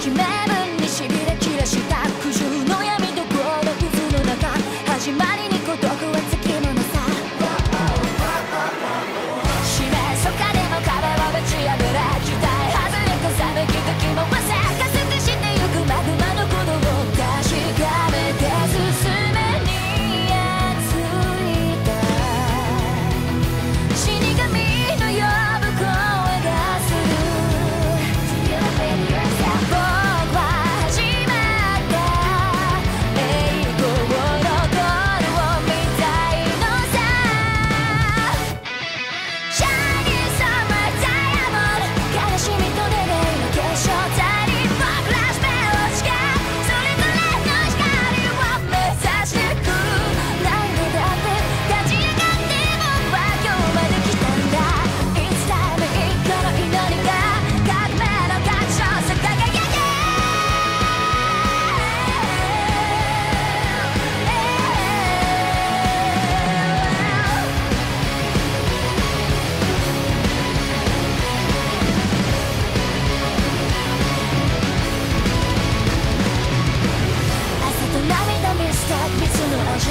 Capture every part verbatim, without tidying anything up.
き名分にしびれ切らした苦渋の闇とこの渦の中始まりに孤独はつきものさ四面楚歌でも壁をぶち破れ期待外れとさめき時もまさか透かしてゆくマグマの鼓動を確かめて進めについた死神の呼ぶ声がする僕は始まった栄光のゴールを見たいのさ Shining Summer Diamond 悲しみと願いの結晶体に僕らスペを誓うそれぞれの光を目指してく何度だって立ち上がって僕は今日まで来たんだいつだめ一個の祈りが革命の価値を輝け朝と涙ミスター蜜の味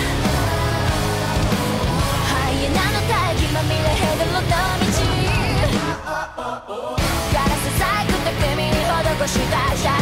ハイエナの大気まみれヘドロの道ガラス細工と君に施した